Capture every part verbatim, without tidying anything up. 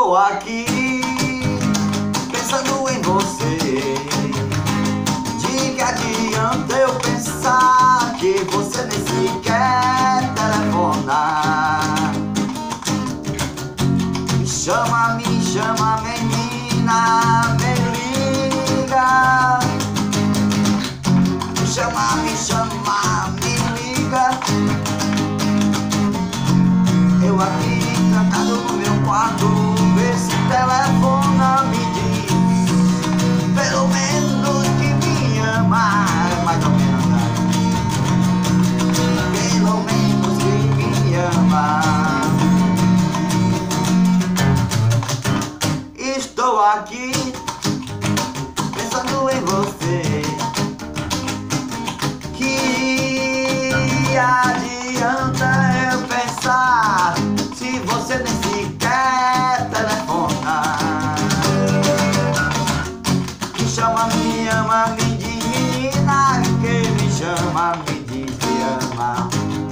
Estou aqui pensando em você. De que adianta eu pensar que você nem sequer telefonar? Me chama, me chama, menina, me liga. Me chama, me chama, me liga. Eu aqui trancado no meu quarto, vê se telefona, me diz pelo menos que me ama, mais ou menos, pelo menos que me ama. Estou aqui pensando em você. Que adianta eu pensar se você nem sequer telefona? Me chama, me ama, me diz, menina, que me chama, me diz que ama.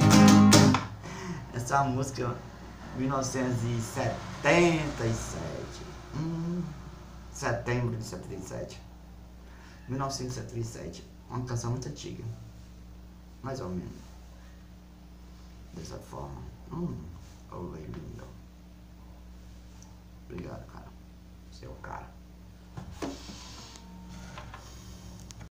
Essa música mil novecentos e setenta e sete, hum, setembro de setenta e sete, mil novecentos e setenta e sete, uma canção muito antiga, mais ou menos dessa forma. Hum, oh, lindo. Obrigado, cara. Seu cara.